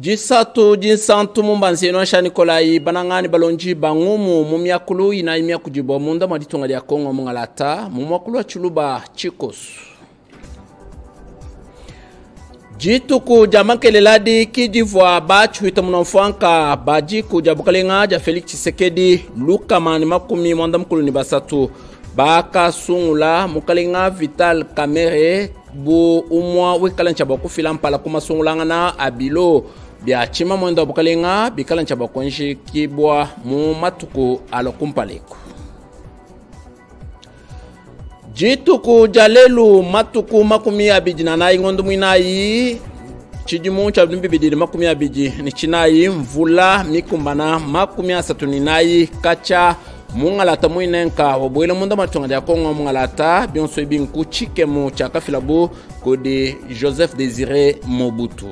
Jisatu jinsantu mumbanzino sha Nikolai banangani balonji bangumu mumyakulu ina imya kujibo munda maditunga ya Kongo mungalata mumwakulu wa chuluba chikosu. Jituku jamakeleladi kijivwa bachu itamunamfuanka bajiku jabukalenga ja Felix Tshisekedi luka mani makumi mwanda mkulu ni basatu baka sungula mukalenga Vital Kamerhe bu umwa wikalancha bakufila mpala kuma sungulangana abilo bia chima mwenda bukalenga bikalancha bakonji kibwa mu matuku alokumpaleko. Jituku jalelu matuku makumi abiji na nai ngondu mwinai chijimu cha bidiri makumi abiji ni chinai mvula mikumbana makumi asatu ni nai kacha mungalata mwinenka wabwele munda matunga ya Kongo mungalata bionso ibinku chikemu cha kafilabu kodi Joseph Désiré Mobutu.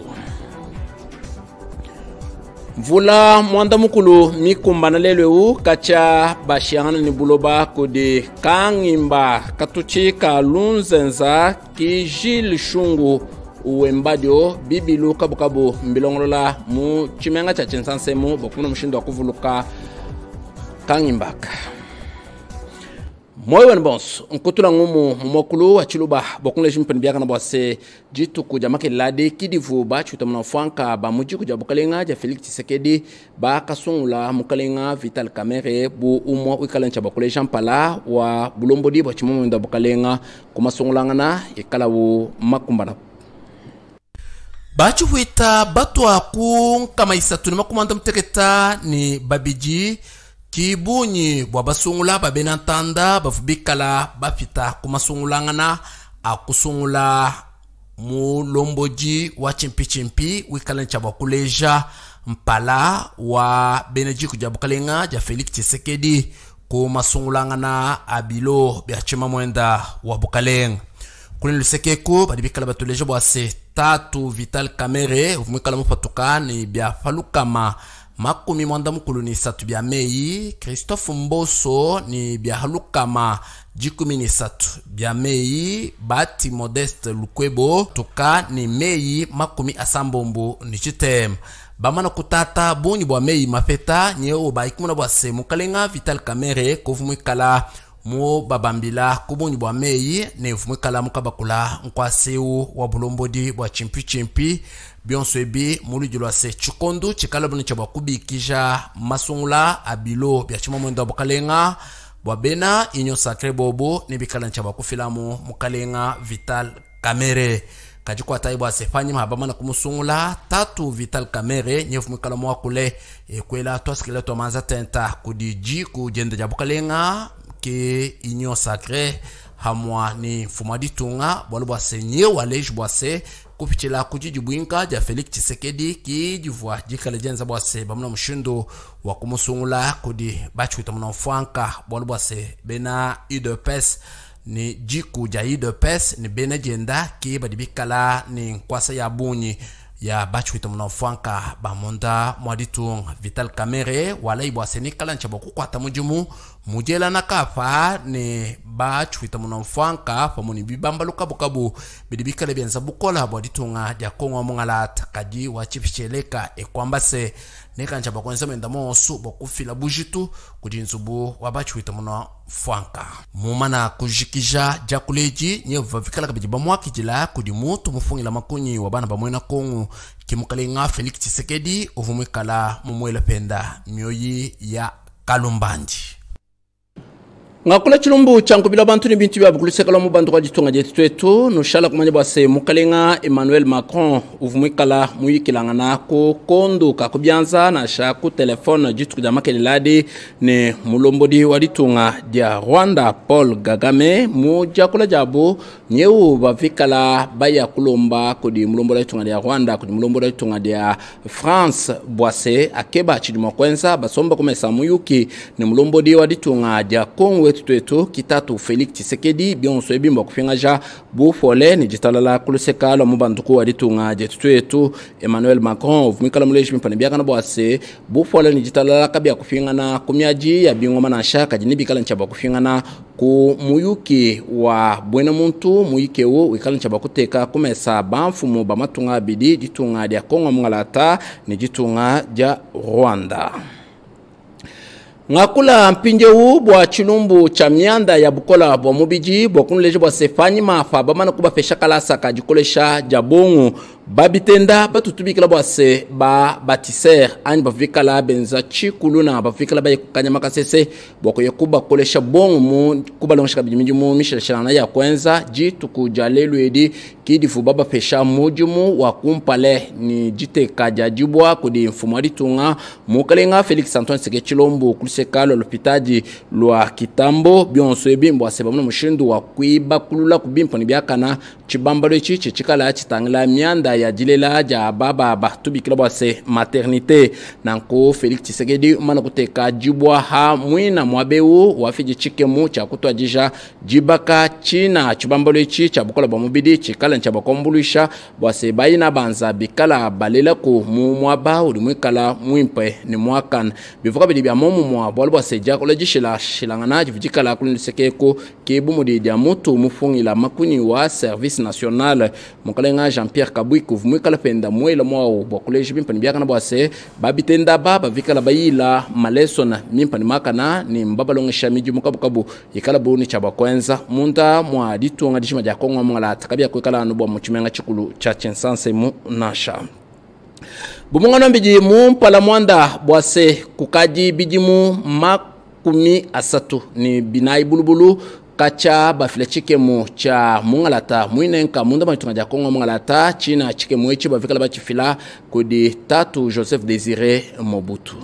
Mvula mwanda mukulu mikumbana leleu kacha bashiangana ni buloba kodi kangimba katuchi ka lunzenza ki Gilles Shungu uembadio bibilu kabukabu mbilongolola mu chimenga cha chensansemu bokuno mshindo wakuvuluka kangimbaka. Moyo wanbons, nkutula ngumu mwakulu wa chiluba bokunle jimpeni biaka na bwase jitu kuja makelade kidivu ba chuta mnafuanka ba muji kuja bukalenga ja Felix Tshisekedi ba kasungula mukalenga Vital Kamerhe bu umwa wikalancha bakule jampala wa bulombodi ba chimumu nda bukalenga kumasungulangana ikala wu makumbana. Bachu huita batu aku kama isatu ni makumanda mteketa ni babiji kibunyi bwabasungula babenantanda bafubikala bafita kumasungulangana akusungula mu lomboji wa chimpi wikalancha bakuleja mpala wa beneji kujabukalenga ja Felix Tshisekedi kumasungulangana abilo biachima mwenda wa bukalenga. Kuni lusekeku badibikala batuleja bwase tatu Vital Kamerhe uvumikala mupatuka ni bia falukama makumi mwanda mukulu ni satu bia mei. Christophe Mboso ni bia halukama jikumi ni satu bia mei. Bati Modeste Lukwebo tuka ni mei makumi asambombo ni chitem. Bamana kutata buni bwa mei mafeta nyeo ba ikumuna bwa se mukalenga Vital Kamerhe kuvumikala mu babambila kubunyi bwa mei ne vumikala mukabakula nkwaseu wa bulombodi bwa chimpi bionso ebi mulujulwa se chukondu chikala buni chabwa kubikija masungula abilo bya chima mwendo bukalenga bwa bena inyo sacré bobo ne bikala chabwa kufilamu mukalenga Vital Kamerhe kajikwa taibwa sefanyi mahabama na kumusungula tatu Vital Kamerhe nyefu mikala mwakule kwela toskele to manza tenta kudiji kujende jabukalenga ke inyo sacré hamwa ni fumaditunga bwalubwa se nye waleji bwase kupichila kujijibwinka ja Felix Tshisekedi ki jivwa jikale jenza bwase bamuna mshindo wa kumusungula kudi bachu itamuna mfuanka bwalubwa se bena UDPS ni jiku ja UDPS ni bena jenda ki badibikala ni nkwasa ya bunyi ya bachu itamuna mfuanka bamonda mwaditunga Vital Kamerhe wala ibwase ni kalancha boku kwa tamujumu mujela na kafa ni bachu itamuna mfuanka famoni bibamba lukabu bidibikale bianza bukola mwaditunga ja Kongo mungalata kaji wachipicheleka ekwambase nekancha bakwenza menda monsu bokufila bujitu kudinzubu wabachu itamuna mfuanka mumana kujikija jakuleji nyeva vikala kabijiba mwakijila kudimutu mufungila makunyi wabana bamwena Kongo kimukalenga Felix Tshisekedi uvumikala mumwela penda myoyi ya Kalumbandi. Ngakula chilumbu changu bila bantu ni bintu bya bukulisekala mu bantu kwajitunga jetu twetu nushala kumanya bwase mukalenga Emmanuel Macron uvumikala muyikilangana ko kondo kakubyanza na shaku telefone jitu kuja makeleladi ne mulombodi waditunga dia Rwanda Paul Kagame mu jakula jabu nyeu bavikala baya kulomba kudi mulombola itunga dia Rwanda kudi mulombola itunga dia France bwase akeba chidimo kwenza basomba kumesa muyuki ne mulombodi waditunga dia Kongo wetu twetu kitatu Felix Tshisekedi bionso ebimba kufingaja bufole ni jitalala kuluseka lo mubanduku waditunga jetu twetu Emmanuel Macron vumikala muleji mpane biaka na bwase bufole ni jitalala kabia kufingana kumyaji ya bingoma na shaka jinibikala nchaba kufingana ku muyuki wa bwena muntu muyike wo wikala nchaba kuteka kumesa bamfumu bamatunga bidi jitunga dia Kongo mngalata ni jitunga ja Rwanda. Ngakula mpinje wu bwa chilumbu cha mianda ya bukola bwa mubiji bwa kunuleje bwa sefanyi mafa bamana kuba fesha kalasa kajikolesha jabongu babitenda batutubikila bwa se ba batiser ani bafikala benza chikuluna bafikala ba kanya makasese bwa kuba kolesha bongu mu kuba lonshika bijimiji mu mishashana ya kwenza jitu kujalelu edi kidifu baba fesha mujumu wa kumpale ni jite kajajibwa kudi mfumo ditunga mukalenga Felix Antoine Sekechilombo kulisekalo lopitaji lwa kitambo bionso ebimbo asebamuna mushindu wa kuiba kulula kubimpo ni byakana chibambalo chichi chikala chitangila mianda ya jilela ja baba batubikila bwase maternité nanko Felix Tshisekedi umana kuteka jibwa ha mwina mwabeu wafiji chikemu cha kutwa jija jibaka china chibambalo chichi cha bukola bamubidi chikala nchaba kombulisha bwase bayina banza bikala balela ku mwaba ulimwikala mwimpe ni mwakan bivuka bidi bya momu mwa bwalwa seja kolejishila shilangana jivijikala kulindisekeko kebumudi dia mutu mufungila makuni wa service national mukalenga Jean-Pierre Kabwiku vumwikala penda mwela mwao bwakuleji bimpani byaka na bwase babitenda baba vikala bayila malesona mimpani makana ni mbabalongesha miji mukabukabu yikala buni chaba kwenza munda mwa ditunga dishima ja Kongo mngala takabia kwekala nubwa muchimenga chikulu cha chensanse mu nasha bumungano mbiji mu mpala mwanda bwase kukaji bijimu makumi asatu ni binai bulubulu kacha bafile chikemu cha mungalata mwinenka munda maitunga ja Kongo mungalata china chikemu echi bavikala bachifila kudi tatu Joseph Désiré Mobutu.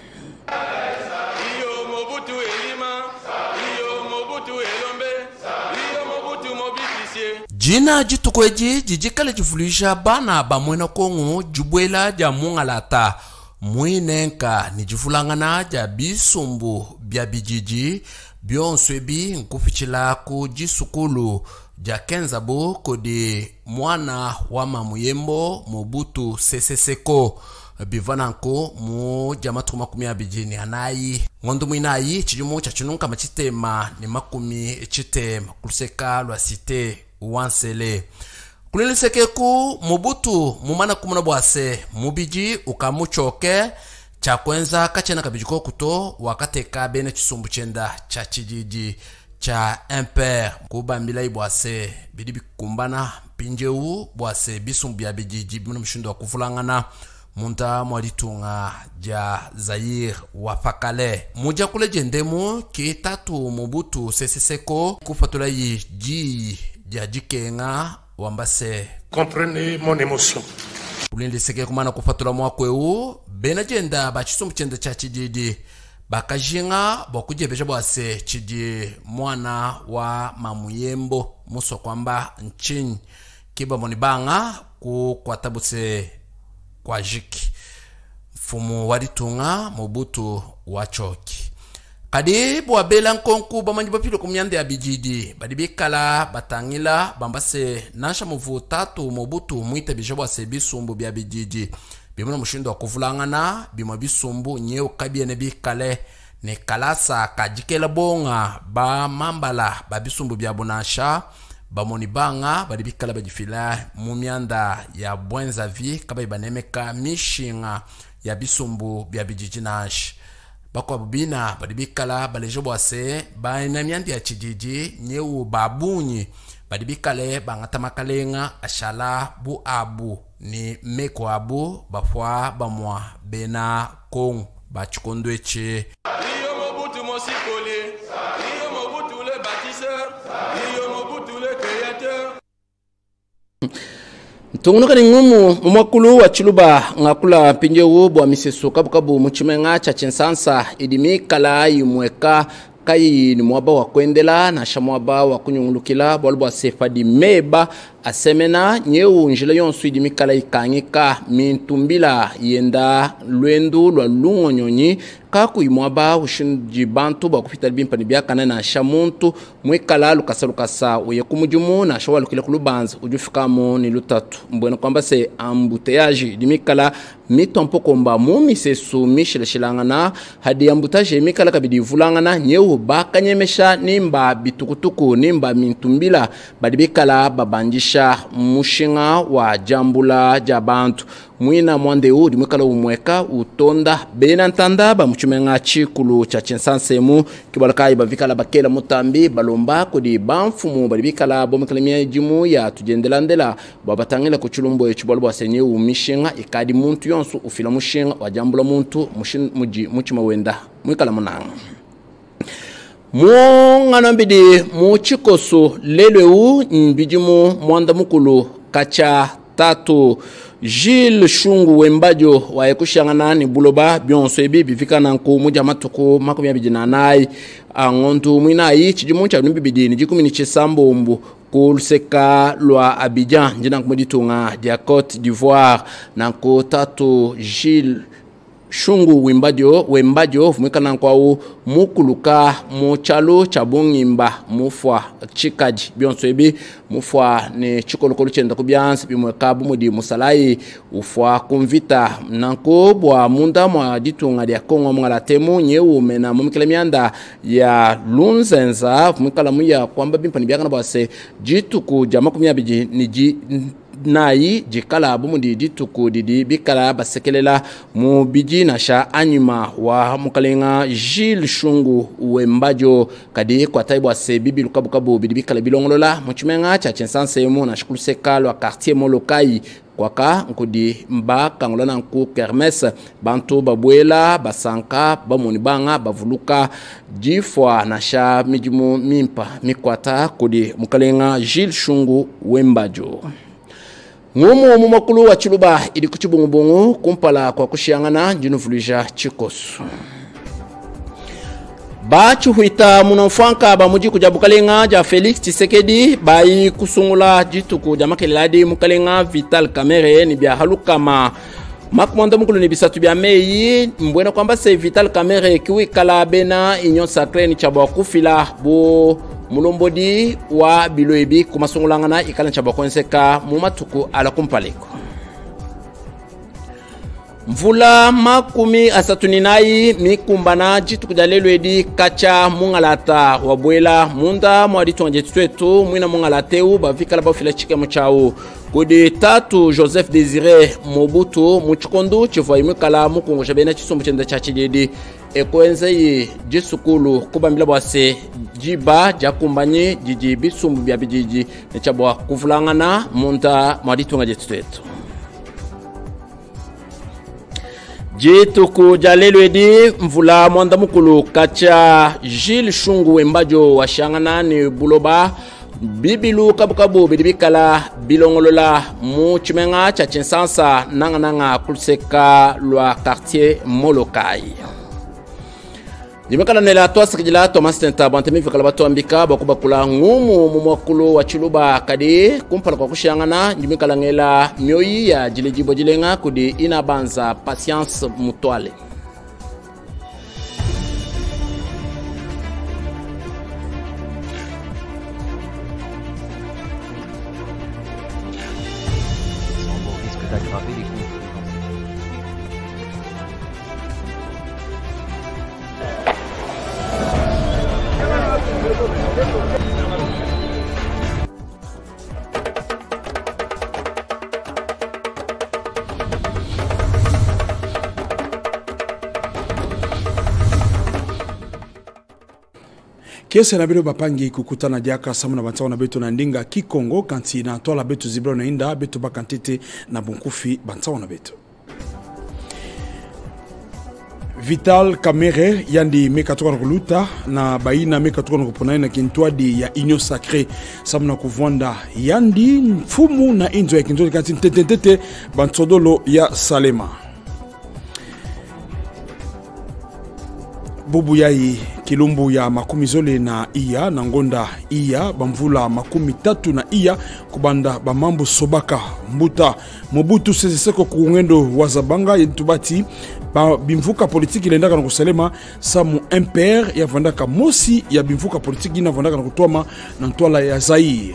Jina jitukweji jijikale jifulisha bana ba mwena Kongo jubwela ja mungalata mwinenka ni jifulangana ja bisumbu bya bijiji byonswebi nkufichila ku jisukulu ja kenzabo kodi mwana wa mamuyembo Mobutu Sese Seko bivananko mu jamatu makumi abijini anayi ngondo mwinayi chijumu cha chinunka machitema ni makumi chitema kuluseka lwa site wansele kulilisekeku Mobutu mumana kumuna bwase mubiji ukamuchoke cha kwenza kachena kabijiko kuto wakateka bene chisumbu chenda cha chijiji cha Imper kubambila ibwase bidibi kumbana pinjeu bwase bisumbu ya bijiji bimuna mshindo wa kufulangana munta mwaditunga ja Zaire wafakale muja kule jendemu ki tatu Mobutu Sese Seko kufatula yi ji ja jikenga wambase. Comprenez mon émotion. Ulindi seke kumana kufatula mwakweu bena jenda bachisumbu chenda cha chijiji bakajinga bokujebeja bwase chiji mwana wa mamuyembo muso kwamba nchinyi kiba monibanga ku kwatabuse kwa jiki mfumu waditunga Mobutu wachoki kadi bwa bela nkonku bamanyi bapilo kumyande ya bijidi badibikala batangila bambase nasha muvu tatu Mobutu mwite bijabwa se bisumbu bya bijidi bimuna mushindo wa kuvulangana bimwa bisumbu nyeo kabiene bikale ne kalasa kajikela bonga ba mambala ba bisumbu bya bonasha bamoni banga badibikala bajifila mumyanda ya bwenza vi kaba ibanemeka mishinga ya bisumbu bya bijijinash bakwa bubina badibikala balejo bwase baina myandi ya chijiji nyeu babunyi badibikale bangatamakalenga ashala bu abu ni meko abu bafwa bamwa bena kong bachikondweche iyo Mobutu mosikole iyo Mobutu le bâtisseur iyo Mobutu le créateur. Tungunuka ni ngumu mwakulu wa chiluba ngakula pinje ubo wa misesu kabukabu mchimenga cha chensansa idimi kala yumweka kai ni mwaba wa kwendela na shamwaba wa kunyungulukila bolbo sefadi meba asemena nyeu njila yonsu idimi kala ikangika mintumbila yenda lwendu lwa lungo nyonyi kaku imwaba ushinji bantu bakupita bimpani byakana na shamuntu mwikala lukasa uye kumujumu na shawa lukile kulubanza ujufikamu ni lutatu mbwena kwamba se ambuteyaji dimikala mito mpokomba mumi sesu mishilashilangana hadi ambutaje mikala kabidi vulangana nyeu bakanyemesha nimba bitukutuku nimba mintumbila badibikala babanjisha mushinga wa jambula jabantu mwina mwande udi mwikala umweka utonda benantanda bamuchumenga chikulu cha chensansemu kibalakai bavikala bakela mutambi balomba kudi bamfumu badibikala bomekalemia jimu ya tujendelandela babatangela kuchulumbo echibalo basenye umishinga ikadi muntu yonsu ufila mushinga wa jambula muntu muchima wenda mwikala munanga ngana mbidi muchikoso leleu mbijimu mwanda mukulu kacha tatu Gilles Shungu Wembajo wa ekushangana ni buloba byonso ebi bifikana nko muja matuko makumya bijinanai angontu mwinai chijimu cha bibidi ni 19 mbu kuluseka lwa Abidjan njina kumoditunga dia Côte d'Ivoire nanko tatu Gilles Shungu Wembajo mwikana kwa mukuluka muchalo chabungimba mufwa chikaji byonso ebi mufwa ne chikolokolo chenda kubyansi bimweka bumudi musalai ufwa kumvita nanko bwa munda mwa ditunga dia Kongo mwalatemu nyeu mena mumikele mianda ya lunzenza mwikala muya kwamba bimpani byakana bwase jituku jama kumya biji niji nayi jikala bumundi dituku didi bikala basekelela mu biji nasha anyuma wa mukalenga Gilles Shungu Wembajo kadi kwa taibwa se bibi lukabukabu bidi bikala bilongolola muchimenga cha chensanse mu na shikuluseka lwa quartier molokai kwaka nkudi mba kangolana nku kermes bantu babwela basanka bamuni banga bavuluka jifwa nasha mijimu mimpa mikwata kudi mukalenga Gilles Shungu Wembajo ngumu makulu wa chiluba ili kuchibungubungu kumpala kwa kushiangana jinuvulija chikosu bachu huita munofanka ba muji kujabukalenga ja Felix Tshisekedi bai kusungula jituku ja makeleladi mukalenga Vital Kamerhe ni bya halukama makumanda mukulu ni bisatu bya meyi mbwena kwamba se Vital Kamerhe kiwikala bena inyo sacré ni chabwa kufila bo mulombodi wa biloebi kumasungulangana ikala nchaba kwenseka mumatuku ala kumpaliko mvula makumi asatuninai mikumbana jituku jalelwedi kacha mungalata wabwela munda mwaditunga jetwetu mwina mungalateu bavikala bafila chike mchao kudi tatu Joseph Désiré Mobutu muchikondu chivwa imikala mukungu shabena chisumbu chenda chachididi ekwenze jisukulu kubambila bwase jiba jakumbanye jiji bisumbu bya bijiji nechabwa kuvulangana munda mwaditunga jetwetu jituku jalelwedi mvula mwanda mukulu kacha Gilles Shungu Wembajo washangana ni buloba bibilu kabukabu bidibikala bilongolola mu chimenga cha chensansa nanga kuluseka lwa quartier Molokai Jimekala nela tuwasikijila Thomas Tenta bantemi vikala batu ambika bakubakula ngumu mumwakulu wa chiluba kadi kumpala kwa kushangana jimekala ngela mioyi ya jilejibo jilenga kudi inabanza Patience Mutwale Kiese na bilo bapangi kukutana diaka samu na bantawa na beto na ndinga Kikongo kanti na tola beto zibro na inda beto bakantete na bunkufi bantawa na beto. Vital Kamerhe yandi meka toka nkuluta na baina meka toka nkupona na kintuadi ya inyo sacré samu na kuvwanda yandi mfumu na inzo ya kintuadi kanti ntetentete bantodolo ya Salema. bubu yai kilumbu ya makumi zole na iya na ngonda iya bamvula makumi tatu na iya kubanda bamambu sobaka mbuta Mobutu Sese Seko kungendo wazabanga yentubati ba bimvuka politiki ilendaka na kusalema samu MPR ya vandaka mosi ya bimvuka politiki na vandaka na kutwama na ntwala ya Zaire.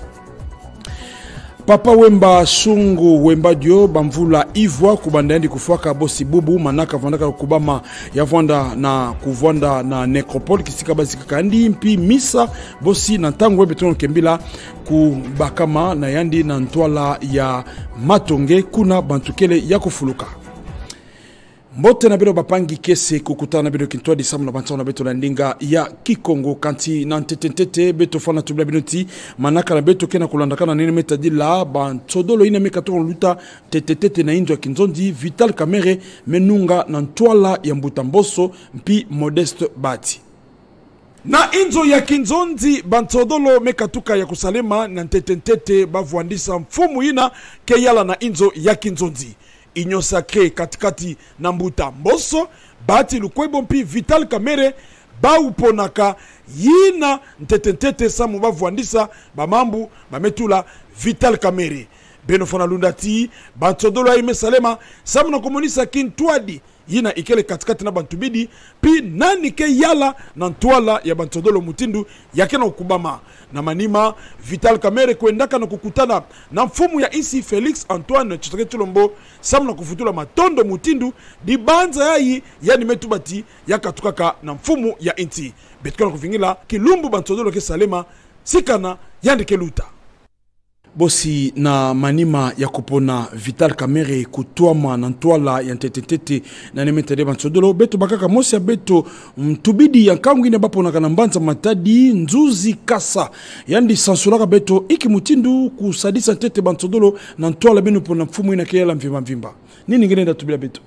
Papa Wemba Sungu Wemba Dio bamvula Ivwa kubanda yandi kufaka bosi bubu manaka vandaka kubama ya vanda na kuvanda na necropole kisika bazika kandi mpi misa bosi na tangu webe tono kembila kubakama na yandi na ntwala ya Matonge kuna bantukele ya kufuluka. Mbote na bedo bapangi kese kukutana na bedo kintoa di samu na bantao na beto na ndinga ya Kikongo kanti na ntetentete beto fana tubila binoti manaka na beto kena kulandakana nene metadila bantodolo ina meka toko luta tetetete na injo ya kinzondi Vital Kamerhe menunga na ntwala ya Mbutamboso mpi Modeste Bati. Na inzo ya kinzondi bantodolo mekatuka ya kusalema na ntetentete bavuandisa mfumu ina keyala na inzo ya kinzondi. Union Sacré katikati na Mbutamboso Bati Lukwebo mpi Vital Kamerhe ba uponaka yina ntetentete samu bavuandisa bamambu bametula Vital Kamerhe beno fona lundati bantodolo aime salema samu na komunisa kintwadi yina ikele katikati na bantubidi pi nani ke yala na ntwala ya bantodolo mutindu yake na ukubama na manima Vital Kamerhe kuendaka na kukutana na mfumu ya isi Felix Antoine Tshisekedi Tshilombo samu na kufutula matondo mutindu di banza yayi yani metubati yakatukaka na mfumu ya inti betukana kuvingila kilumbu bantodolo ke salema sikana yandike luta bosi na manima ya kupona Vital Kamerhe kutwama na ntwala ya ntetentete na nemetade bantodolo beto bakaka mosi ya beto mtubidi ya nkangwine baponaka na mbanza matadi nzuzi kasa yandi sansuraka beto iki mutindu kusadisa ntete bantodolo na ntwala beno pona mfumu ina keyala mvimba nini ngene nda tubila beto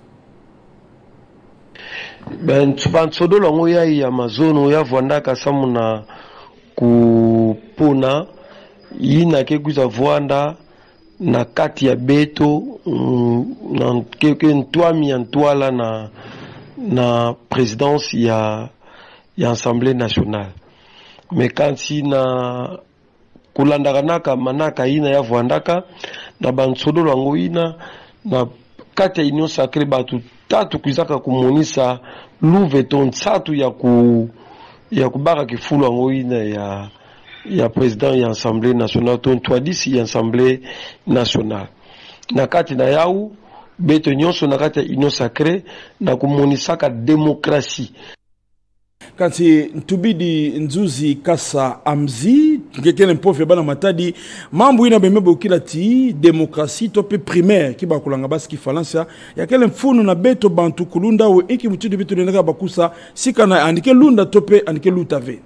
bantodolo ngo ya mazono ya vwandaka samu na kupona yina ke kuza vwanda na kati ya beto na keke ntwami ya ntwala na présidence ya Assemblée nationale mais kansi na kulandakanaka manaka yina ya vwandaka na bansodolo yango yina na kati ya Union Sacré batu tatu kuzaka kumonisa luveto nsatu ya kubaka kifulu yango yina ya président ya Assemblée nationale ton toadisi ya Assemblée nationale na kati na yau beto nyonso na kati ya Union Sacré na kumonisaka demokrasi kanti ntubidi nzuzi kasa amzi ngekene mpofe bana matadi mambo ina bemebe ukila ti demokrasi tope primaire kiba kulanga basi kifalansa yakele mfunu na beto bantu kulunda we iki mutidu beto nendaka bakusa sikana andike lunda tope andike lutave.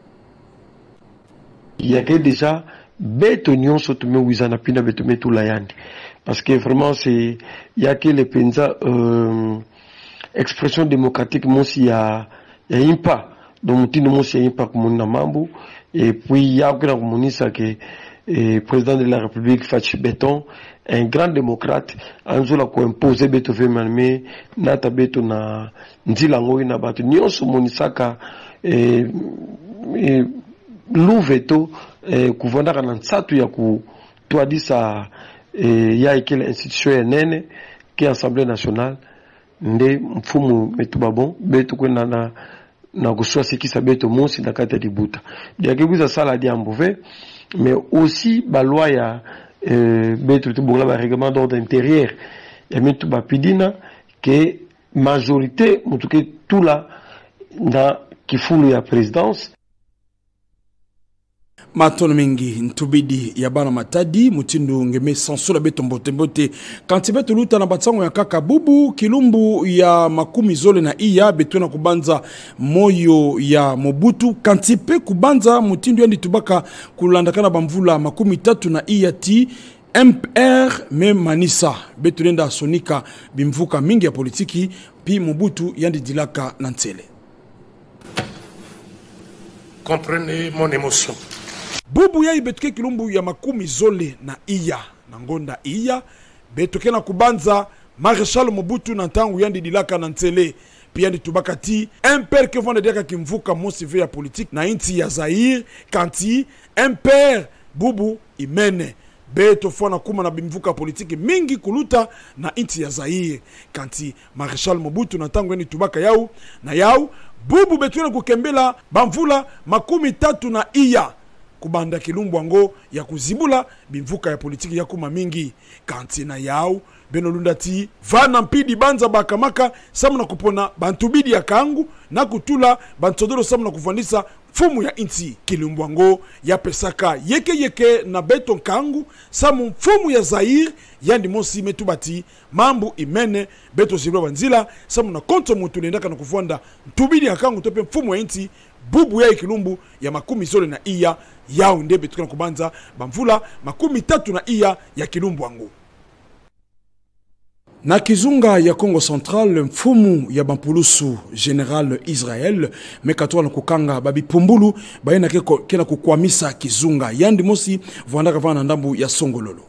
Il y a que déjà beto nyonso tume wizana pina beto metu layandi parce que vraiment c'est il y a que les penza expression démocratique mosi ya impa donc mutino mosi ya impa kumuna mambo et puis il y a que kumunisa que président de la République Fachi Beton un grand démocrate anzola ko imposer beto femalme nata beto na nzila ngoi na bato nyonso monisaka luveto kuvondaka na nsatu ya kutwadisa ya ikele institution ya nene ki Assemblée nationale nde mfumu metuba bon beto kwenda na kuswa sikisa beto mosi na kati ya dibuta diakebuza sala di ambove mais aussi ba loi ya beto tubonga ba règlement d'ordre intérieur ya metuba pidina que majorité mutuke tula na kifulu ya présidence matono mingi ntubidi ya bana matadi mutindu ngeme sansula beto mbote kanti beto luta na batsango ya kaka bubu kilumbu ya makumi zole na iya beto na kubanza moyo ya Mobutu kanti pe kubanza mutindu yandi tubaka kulandakana bamvula makumi tatu na iya ti MPR me manisa beto nenda sonika bimvuka mingi ya politiki pi Mobutu yandi dilaka na ntele. Comprenez mon émotion. Bubu ya ibetuke kilumbu ya makumi zole na iya na ngonda iya betuke na kubanza Marshal Mobutu na ntangu yandi dilaka na ntele Piani Tubakati, un père que vont dire kimvuka mosive ya politique na inti ya Zaire, kanti un père bubu imene. Beto fona kuma na bimvuka politiki mingi kuluta na inti ya Zaire, kanti Marshal Mobutu na tangu eni Tubaka yau na yau bubu betuena kukembela bamvula 30 na iya kubanda kilumbu ango ya kuzibula bimvuka ya politiki ya kuma mingi, kanti na yau beno lundati vana mpidi banza bakamaka samu na kupona bantubidi ya kangu na kutula bantodoro samu na kufandisa fumu ya inti kilumbwango ya pesaka yeke na beto kangu samu fumu ya Zaire yandi mosi metubati mambu imene beto zibwa banzila samu na konto mutu nendaka na kufwanda ntubidi ya kangu tope fumu ya inti bubu ya ikilumbu ya 10 na iya yao ndebe tukana kubanza bamvula 30 na iya ya kilumbwango. Na kizunga ya Congo Central, mfumu ya bampulusu General Israel mekatoa na kukanga babi pumbulu bayena kena kukwamisa kizunga yandi mosi vuandaka vana ndambu ya Songololo.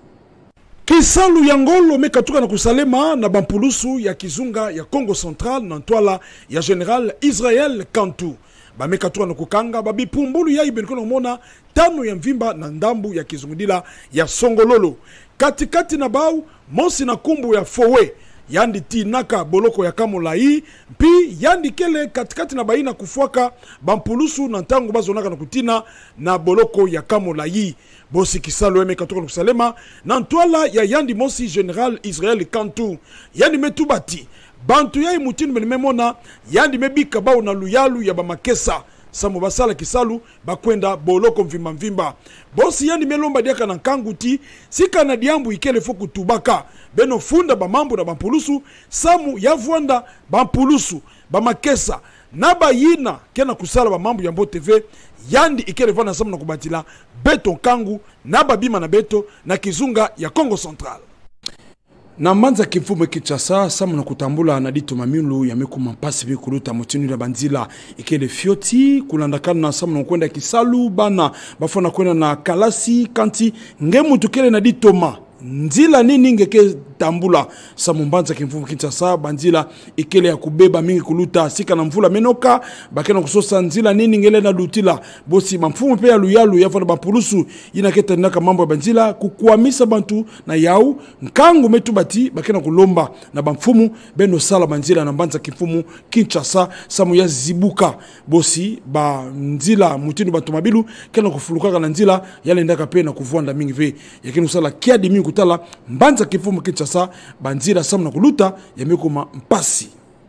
Kisalu ya ngolo mekatuka na kusalema na bampulusu ya kizunga ya Congo Central na ntwala ya General Israel Kantu. Bamekatuka na kukanga babi pumbulu ya ibeniko na umona 5 ya mvimba na ndambu ya kizungudila ya Songololo. Katikati na bau mosi na kumbu ya fowe yandi ti naka boloko ya kamolai pi yandi kele katikati na baina kufuaka bampulusu na ntangu bazonaka na kutina na boloko ya kamolai bosi kisalo eme katoka na kusalema na ntwala ya yandi mosi General Israel Kantu yandi metubati bantu ya imutinu menimemona yandi mebika bao na luyalu ya bamakesa samu basala kisalu bakwenda boloko mvimba bosi yandi melomba diaka na kanguti sika na diambu ikele foku tubaka beno funda bamambu na bampulusu samu yavwanda bampulusu bamakesa na bayina kena kusala bamambu ya Mbo TV yandi ikele vana samu na kubatila beto kangu na babima na beto na kizunga ya Congo Central. Na manza kifume Kinshasa samu na kutambula na dito mamilu ya meku mampasi bi kuluta mutinu na banzila ikele fioti kulandakana na samu na kwenda kisalu bana bafona kwenda na kalasi kanti ngemu tukele na dito ma nzila nini ngeke tambula samu mbanza kifume Kinshasa banzila ikele ya kubeba mingi kuluta sika na mvula menoka bakena kusosa nzila nini ngele na lutila bosi mamfumu pe ya luyalu ya fona bampulusu inaketa naka mambo ya banzila kukuamisa bantu na yau nkangu metubati bakena kulomba na bamfumu beno sala banzila na mbanza kifumu Kinshasa samu ya zibuka bosi ba nzila mutinu bantu mabilu kena kufulukaka na nzila yale ndaka pe na kuvwanda mingi ve yakini usala kiadi mingi kutala mbanza kifumu Kinshasa banzira samu na kuluta ya mekuma mpasi.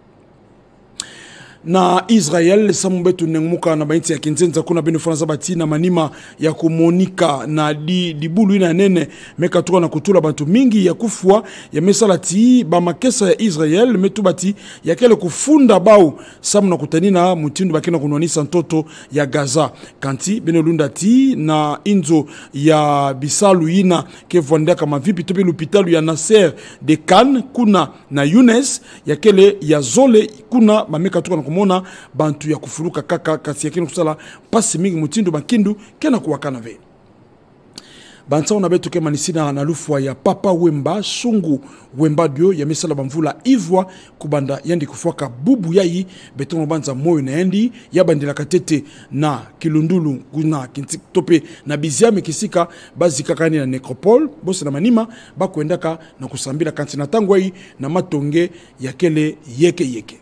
Na Israel samu betu nenguka na bainti ya kinzenza kuna benu franza bati na manima ya kumonika na dibulu ina nene meka tuwa na kutula bantu mingi ya kufua ya mesalati ba makesa ya Israel metu bati ya kele kufunda bau samu na kutanina mutindu bakina kunwanisa ntoto ya Gaza kanti benu lundati na inzo ya bisalu ina kevwandea kama vipi tope lupitalu ya Nasser de Kan kuna na Younes ya kele ya Zole kuna mameka tuwa na mona bantu ya kufuruka kaka kasi yakini kusala pasi mingi mutindu bakindu kena kuwakana ve bansa ona betu kema nisina na lufwa ya Papa Wemba Sungu Wemba dio ya misala bamvula ivwa kubanda yandi kufuaka bubu yayi betono banza moyo na yandi ya bandila katete na kilundulu guna kintik tope na biziame kisika bazi kakani na necropole bosi na manima bakuendaka na kusambila kanti na tangwai na matonge ya kele yeke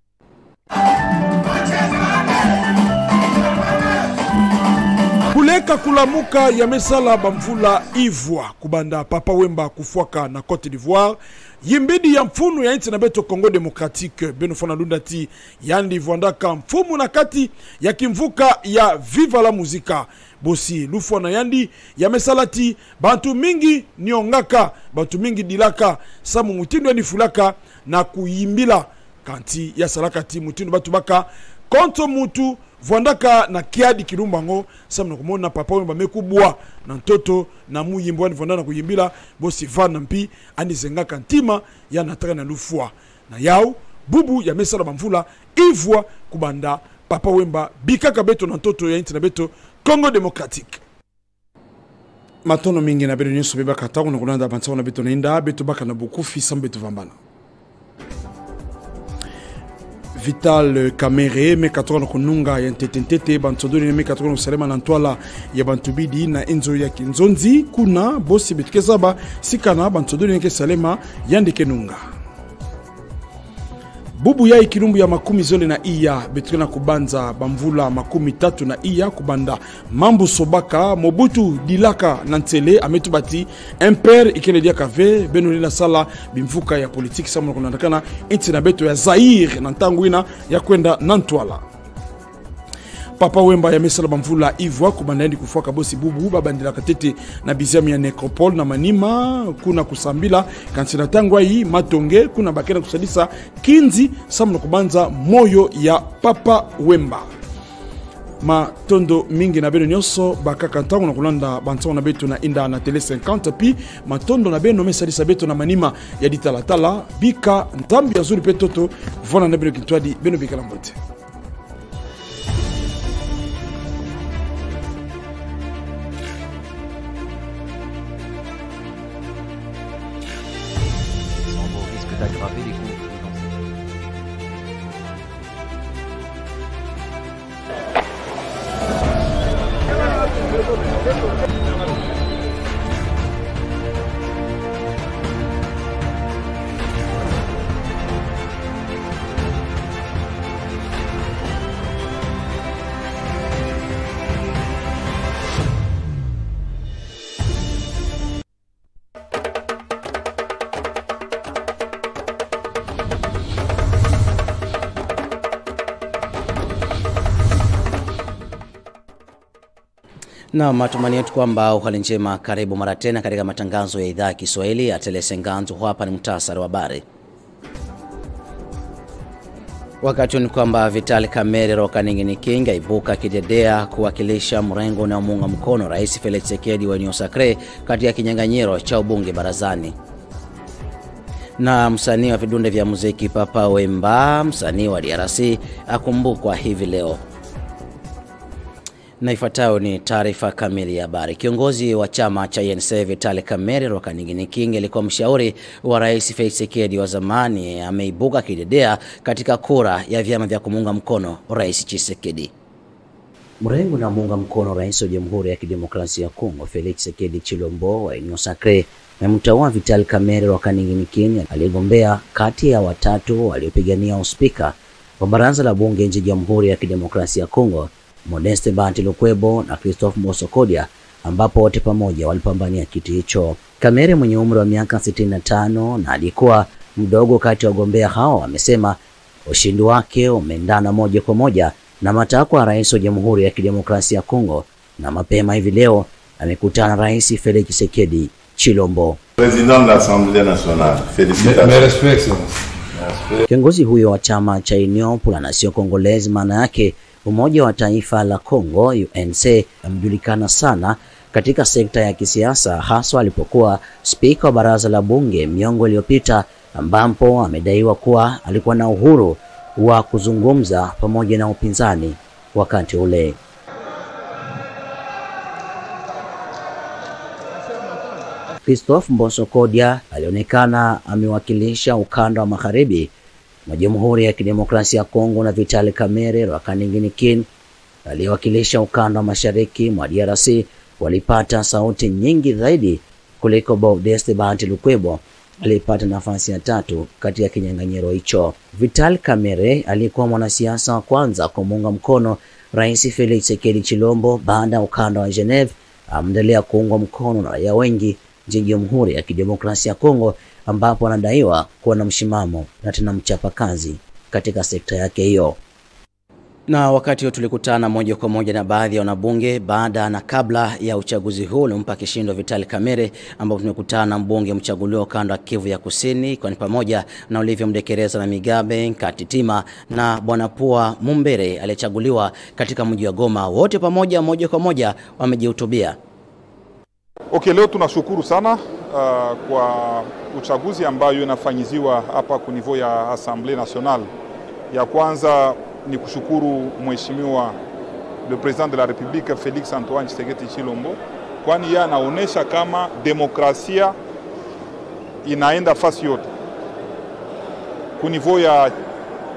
kuleka kulamuka ya mesala bamvula ivwa kubanda Papa Wemba kufuaka na Cote d'Ivoire yimbidi ya mfunu ya inti na beto Congo Democratique beno fona lundati yandi vwandaka mfumu na kati ya kimvuka ya Viva la Muzika bosi lufwa na yandi ya mesalati bantu mingi niongaka bantu mingi dilaka samu mutindo ni fulaka na kuyimbila kanti ya salakati mutindo batu baka konto mutu vwandaka na kiadi kilumbango samu na kumona Papa Wemba mekubwa na ntoto na muyimbo wani vwandana kuyimbila bosi vana mpi andi zengaka ntima ya nataka na lufua na yao bubu ya mesala bamvula ivwa kubanda Papa Wemba bikaka beto na ntoto ya inti na beto Congo Democratique. Matono mingi na beto nyeso beba kataku na kulanda bantawa na beto na inda beto baka na bukufi sambeto vambana. Vital Kamere mekatoka kununga ya ntetentete bantodoni mekatoka kusalema na ntwala ya bantubidi na enzo ya kinzonzi kuna bosi betukezaba sikana bantodoni ke salema yandike nunga bubu ya ikilumbu ya makumi zole na iya betukena kubanza bamvula makumi tatu na iya kubanda mambu sobaka Mobutu Dilaka Nantele ametubati impere ikele dia kave benoni na sala bimfuka ya politiki samu kunandakana inti na beto ya Zaire na ntangwina ya kwenda Nantwala. Papa Wemba ya mesala bamvula Ivwa kubandaendi kufuaka bosi bubu babandila katete na biziamu ya Necropole na Manima kuna kusambila kansina tangwa hii matonge kuna bakena kusadisa kinzi samu kubanza moyo ya Papa Wemba. Matondo mingi na beno nyoso bakaka ntango na kulanda bantango na beto na inda na tele 50 pi matondo na beno mesalisa beto na Manima ya ditalatala bika ntambi ya zuri petoto vona na beno kitwadi beno bika lambote. D'aggraver les conflits Na matumani yetu kwamba uhali njema, karibu mara tena katika matangazo ya idhaa ya Kiswahili ya Telesenganzo. Hapa ni muhtasari wa habari. Wakati ni kwamba Vital Kamerhe Rwakaningi King aibuka kidedea kuwakilisha mrengo unaomuunga mkono Rais Felix Tshisekedi wa Union Sacrée katika kinyang'anyiro cha ubunge barazani. Na msanii wa vidunde vya muziki Papa Wemba, msanii wa DRC, akumbukwa hivi leo. Na ifuatayo ni taarifa kamili ya habari. Kiongozi wa chama cha ANC Vital Kamerhe Rwakaningi King alikuwa mshauri wa Rais Felix Tshisekedi wa zamani, ameibuka kidedea katika kura ya vyama vya kumunga mkono Rais Tshisekedi. Mrengo na muunga mkono Rais wa Jamhuri ya Kidemokrasia ya Kongo Felix Tshisekedi Chilombo wa Union Sacrée na mtawa Vital Kamerhe Rwakaningi King aligombea kati ya watatu waliopigania uspika wa baraza la bunge nchini Jamhuri ya Kidemokrasia ya Kongo, Modeste Banti Lukwebo na Christophe Mbosokodia, ambapo wote pamoja walipambania kiti hicho. Kamerhe mwenye umri wa miaka 65 na alikuwa mdogo kati ya wagombea hao amesema ushindi wake umeendana moja kwa moja na matakwa ya Rais wa Jamhuri ya Kidemokrasia ya Kongo, na mapema hivi leo amekutana Rais Felix Tshisekedi Chilombo. President de l'Assemblée nationale, félicitations. Kiongozi huyo wa chama cha Union pour la Nation Congolaise, maana yake Umoja wa Taifa la Kongo UNC, amejulikana sana katika sekta ya kisiasa, hasa alipokuwa spika wa baraza la bunge miongo iliyopita, ambapo amedaiwa kuwa alikuwa na uhuru wa kuzungumza pamoja na upinzani wakati ule. Christophe Mbosokodia alionekana amewakilisha ukanda wa magharibi na Jamhuri ya Kidemokrasia ya Kongo, na Vital Kamerhe Rwakaningi King aliyewakilisha ukanda wa mashariki mwa DRC walipata sauti nyingi zaidi kuliko Modeste Banti Lukwebo alipata nafasi ya 3 katika kinyang'anyiro hicho. Vital Kamerhe alikuwa mwanasiasa wa kwanza kumuunga mkono Rais Felix Tshisekedi Chilombo baada ya ukanda wa Geneva, ameendelea kuungwa mkono na raia wengi nchini Jamhuri ya Kidemokrasia ya Kongo, ambapo anadaiwa kuwa na mshimamo na tena mchapa kazi katika sekta yake hiyo. Na wakati huo tulikutana moja kwa moja na baadhi ya wanabunge baada na kabla ya uchaguzi huu ulimpa kishindo Vital Kamerhe, ambapo tumekutana na mbunge mchaguliwa kanda wa Kivu ya Kusini, kwa ni pamoja na Olivier Mdekereza na Migabe Katitima na Bwana Pua Mumbere aliyechaguliwa katika mji wa Goma. Wote pamoja moja kwa moja wamejihutubia. Okay, leo tunashukuru sana kwa uchaguzi ambayo inafanyiziwa hapa kwa niveau ya Assemblée Nationale. Ya kwanza ni kushukuru Mheshimiwa le President de la République Felix Antoine Tshisekedi Chilombo, kwani yeye anaonesha kama demokrasia inaenda fasi yote. Kwa niveau ya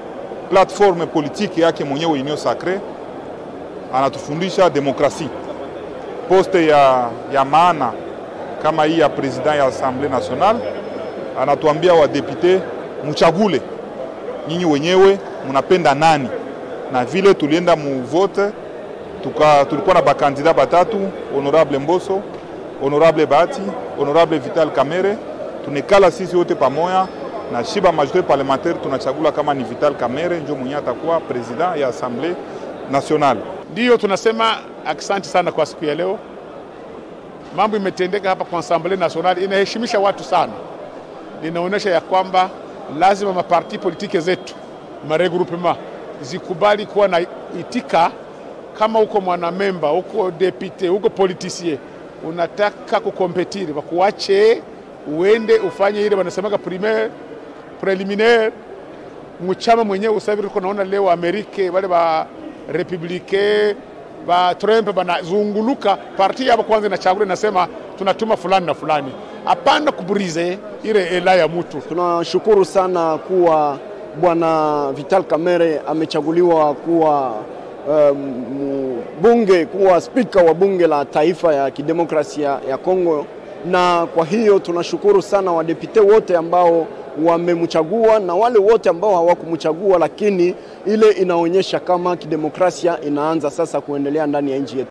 platform politiki yake mwenyewe Union Sacrée, anatufundisha demokrasi. Poste ya maana kama hii ya president ya Assemblée Nationale, anatuambia wa député mchagule nyinyi wenyewe mnapenda nani. Na vile tulienda mu vote, tulikuwa na bakandida batatu, honorable Mboso, honorable Bahati, honorable Vital Kamerhe. Tunekala sisi wote pamoja na shiba majorité parlementaire, tunachagula kama ni Vital Kamerhe ndio mwenye atakuwa president ya Assemblée Nationale. Ndio tunasema asante sana kwa siku ya leo. Mambo imetendeka hapa kwa Assemblée Nationale, inaheshimisha watu sana. Linaonyesha ya kwamba lazima maparti politike zetu, maregroupement zikubali kuwa na itika. Kama uko mwanamemba, uko deputy, uko politicien, unataka kukompetiri, wakuache uende ufanye ile wanasemaga primaire, preliminaire. Mchama mwenyewe usafiri uko naona leo Amerika wale ba Republicain ba Trump banazunguluka parti yao kwanza inachagua nasema tunatuma fulani na fulani. Hapana kuburize ile ela ya mtu. Tunashukuru sana kuwa Bwana Vital Kamerhe amechaguliwa kuwa bunge, kuwa speaker wa bunge la taifa ya kidemokrasia ya Kongo, na kwa hiyo tunashukuru sana wadepute wote ambao wamemchagua na wale wote ambao hawakumchagua, lakini ile inaonyesha kama kidemokrasia inaanza sasa kuendelea ndani ya nchi yetu.